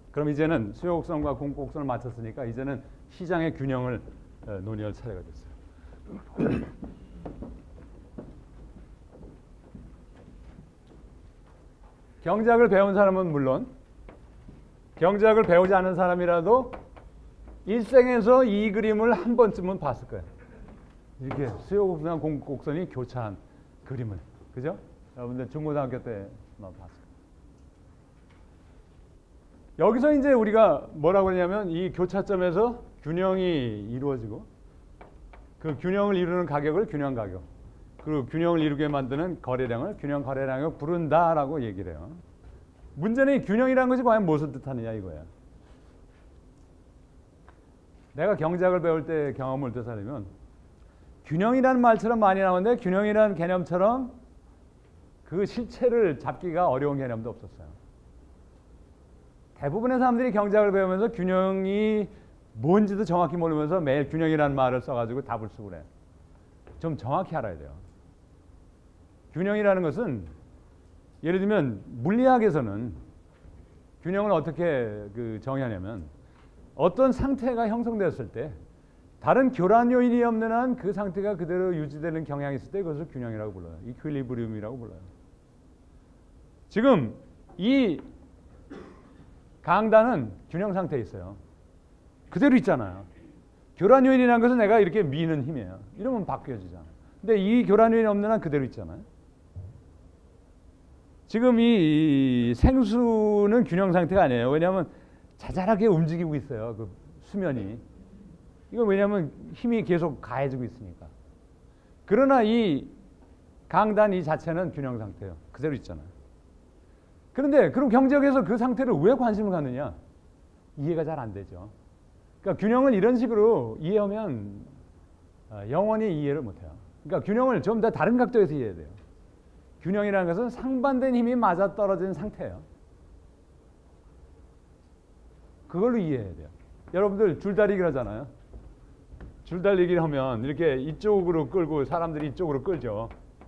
그럼 이제는 수요 곡선과 공급 곡선을 맞췄으니까 이제는 시장의 균형을 논의할 차례가 됐어요. 경제학을 배운 사람은 물론 경제학을 배우지 않은 사람이라도 일생에서 이 그림을 한 번쯤은 봤을 거예요. 이렇게 수요 곡선과 공급 곡선이 교차한 그림을. 그죠? 여러분들 중고등학교 때만 봤을 거예요. 여기서 이제 우리가 뭐라고 그러냐면 이 교차점에서 균형이 이루어지고 그 균형을 이루는 가격을 균형 가격, 그 균형을 이루게 만드는 거래량을 균형 거래량이라고 부른다라고 얘기를 해요. 문제는 이 균형이라는 것이 과연 무엇을 뜻하느냐 이거야. 내가 경제학을 배울 때 경험을 되살리면 균형이라는 말처럼 많이 나오는데 균형이라는 개념처럼 그 실체를 잡기가 어려운 개념도 없었어요. 대부분의 사람들이 경제학을 배우면서 균형이 뭔지도 정확히 모르면서 매일 균형이라는 말을 써가지고 답을 쓰고 그래. 좀 정확히 알아야 돼요. 균형이라는 것은 예를 들면 물리학에서는 균형을 어떻게 정의하냐면 어떤 상태가 형성되었을 때 다른 교란 요인이 없는 한 그 상태가 그대로 유지되는 경향이 있을 때 그것을 균형이라고 불러요. 이퀄리브리움이라고 불러요. 지금 이 강단은 균형 상태에 있어요. 그대로 있잖아요. 교란 요인이라는 것은 내가 이렇게 미는 힘이에요. 이러면 바뀌어지잖아요. 근데 이 교란 요인이 없는 한 그대로 있잖아요. 지금 이 생수는 균형 상태가 아니에요. 왜냐하면 자잘하게 움직이고 있어요. 그 수면이. 이건 왜냐하면 힘이 계속 가해지고 있으니까. 그러나 이 강단 이 자체는 균형 상태예요. 그대로 있잖아요. 그런데 그럼 경제학에서 그 상태를 왜 관심을 갖느냐? 이해가 잘 안 되죠. 그러니까 균형을 이런 식으로 이해하면 영원히 이해를 못해요. 그러니까 균형을 좀 더 다른 각도에서 이해해야 돼요. 균형이라는 것은 상반된 힘이 맞아떨어진 상태예요. 그걸로 이해해야 돼요. 여러분들 줄다리기를 하잖아요. 줄다리기를 하면 이렇게 이쪽으로 끌고 사람들이 이쪽으로 끌죠.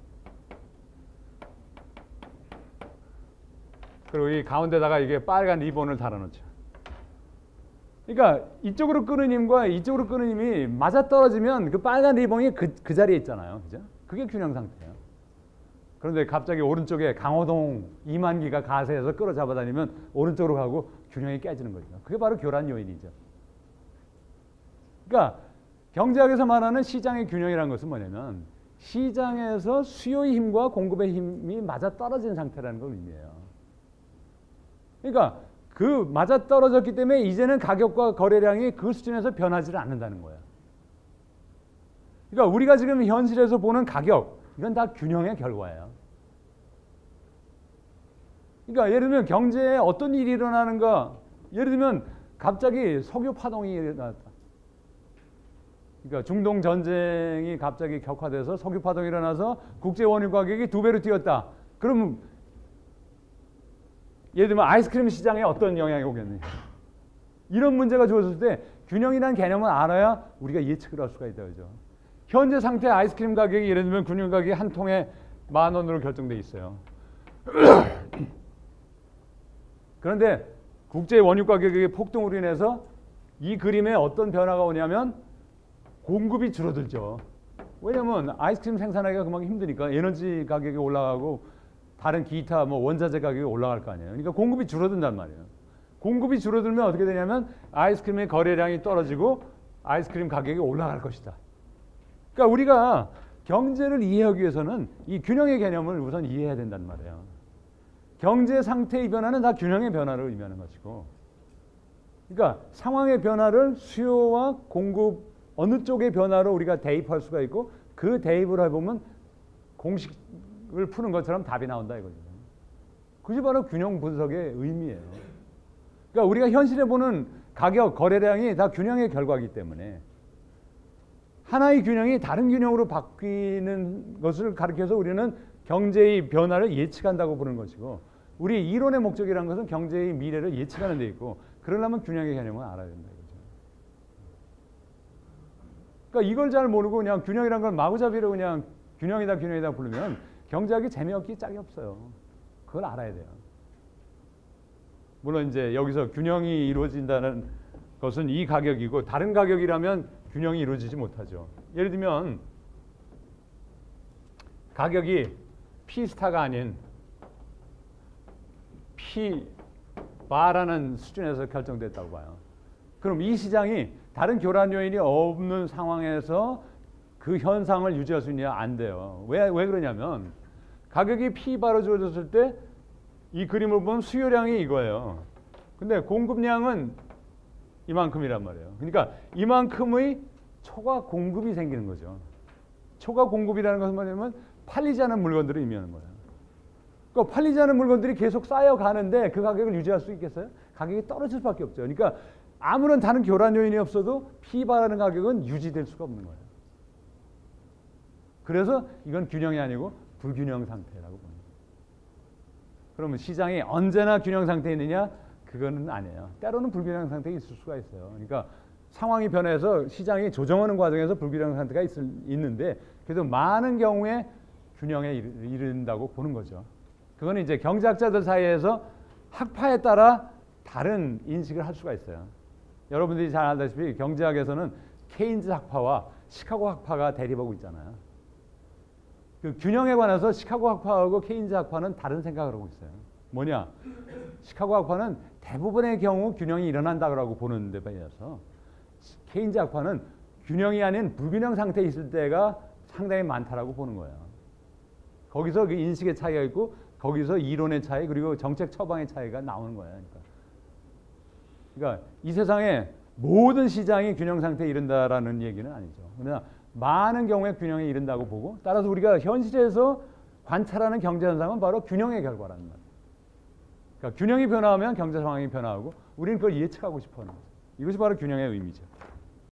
그리고 이 가운데다가 이게 빨간 리본을 달아놓죠. 그러니까 이쪽으로 끄는 힘과 이쪽으로 끄는 힘이 맞아떨어지면 그 빨간 리본이 그 자리에 있잖아요. 그죠? 그게 균형 상태예요. 그런데 갑자기 오른쪽에 강호동 이만기가 가세해서 끌어잡아 다니면 오른쪽으로 가고 균형이 깨지는 거죠. 그게 바로 교란 요인이죠. 그러니까 경제학에서 말하는 시장의 균형이라는 것은 뭐냐면 시장에서 수요의 힘과 공급의 힘이 맞아떨어진 상태라는 걸 의미해요. 그러니까 그 맞아떨어졌기 때문에 이제는 가격과 거래량이 그 수준에서 변하지를 않는다는 거예요. 그러니까 우리가 지금 현실에서 보는 가격, 이건 다 균형의 결과예요. 그러니까 예를 들면 경제에 어떤 일이 일어나는가, 예를 들면 갑자기 석유 파동이 일어났다. 그러니까 중동 전쟁이 갑자기 격화돼서 석유 파동이 일어나서 국제 원유 가격이 2배로 뛰었다. 그러면 예를 들면 아이스크림 시장에 어떤 영향이 오겠느냐. 이런 문제가 주어졌을 때 균형이라는 개념을 알아야 우리가 예측을 할 수가 있다. 그죠? 현재 상태 아이스크림 가격이 예를 들면 균형 가격이 한 통에 10,000원으로 결정돼 있어요. 그런데 국제 원유 가격의 폭등으로 인해서 이 그림에 어떤 변화가 오냐면 공급이 줄어들죠. 왜냐하면 아이스크림 생산하기가 그만큼 힘드니까 에너지 가격이 올라가고 다른 기타 원자재 가격이 올라갈 거 아니에요. 그러니까 공급이 줄어든단 말이에요. 공급이 줄어들면 어떻게 되냐면 아이스크림의 거래량이 떨어지고 아이스크림 가격이 올라갈 것이다. 그러니까 우리가 경제를 이해하기 위해서는 이 균형의 개념을 우선 이해해야 된단 말이에요. 경제 상태의 변화는 다 균형의 변화를 의미하는 것이고, 그러니까 상황의 변화를 수요와 공급 어느 쪽의 변화로 우리가 대입할 수가 있고 그 대입을 해보면 공식을 푸는 것처럼 답이 나온다 이거죠. 그것이 바로 균형 분석의 의미예요. 그러니까 우리가 현실에 보는 가격, 거래량이 다 균형의 결과이기 때문에 하나의 균형이 다른 균형으로 바뀌는 것을 가리켜서 우리는 경제의 변화를 예측한다고 보는 것이고, 우리 이론의 목적이라는 것은 경제의 미래를 예측하는 데 있고, 그러려면 균형의 개념을 알아야 된다 이거죠. 그러니까 이걸 잘 모르고 그냥 균형이라는 걸 마구잡이로 그냥 균형이다 부르면 경제학이 재미없기 짝이 없어요. 그걸 알아야 돼요. 물론 이제 여기서 균형이 이루어진다는 것은 이 가격이고 다른 가격이라면 균형이 이루어지지 못하죠. 예를 들면 가격이 P스타가 아닌 P바라는 수준에서 결정됐다고 봐요. 그럼 이 시장이 다른 교란 요인이 없는 상황에서 그 현상을 유지할 수 있냐? 안 돼요. 왜 그러냐면 가격이 P바로 주어졌을 때 이 그림을 보면 수요량이 이거예요. 근데 공급량은 이만큼이란 말이에요. 그러니까 이만큼의 초과 공급이 생기는 거죠. 초과 공급이라는 것은 뭐냐면 팔리지 않은 물건들을 의미하는 거예요. 그러니까 팔리지 않은 물건들이 계속 쌓여가는데 그 가격을 유지할 수 있겠어요? 가격이 떨어질 수밖에 없죠. 그러니까 아무런 다른 교란 요인이 없어도 P바라는 가격은 유지될 수가 없는 거예요. 그래서 이건 균형이 아니고 불균형 상태라고 봅니다. 그러면 시장이 언제나 균형 상태에 있느냐? 그거는 아니에요. 때로는 불균형 상태에 있을 수가 있어요. 그러니까 상황이 변해서 시장이 조정하는 과정에서 불균형 상태가 있는데 그래도 많은 경우에 균형에 이른다고 보는 거죠. 그거는 이제 경제학자들 사이에서 학파에 따라 다른 인식을 할 수가 있어요. 여러분들이 잘 알다시피 경제학에서는 케인즈 학파와 시카고 학파가 대립하고 있잖아요. 그 균형에 관해서 시카고 학파하고 케인즈 학파는 다른 생각을 하고 있어요. 뭐냐? 시카고 학파는 대부분의 경우 균형이 일어난다고 보는 데 비해서 케인즈 학파는 균형이 아닌 불균형 상태에 있을 때가 상당히 많다라고 보는 거예요. 거기서 그 인식의 차이가 있고 거기서 이론의 차이 그리고 정책 처방의 차이가 나오는 거예요. 그러니까 이 세상에 모든 시장이 균형 상태에 이른다라는 얘기는 아니죠. 그러나 많은 경우에 균형에 이른다고 보고 따라서 우리가 현실에서 관찰하는 경제 현상은 바로 균형의 결과라는 말이에요. 그러니까 균형이 변화하면 경제 상황이 변화하고 우리는 그걸 예측하고 싶어 하는 거죠. 이것이 바로 균형의 의미죠.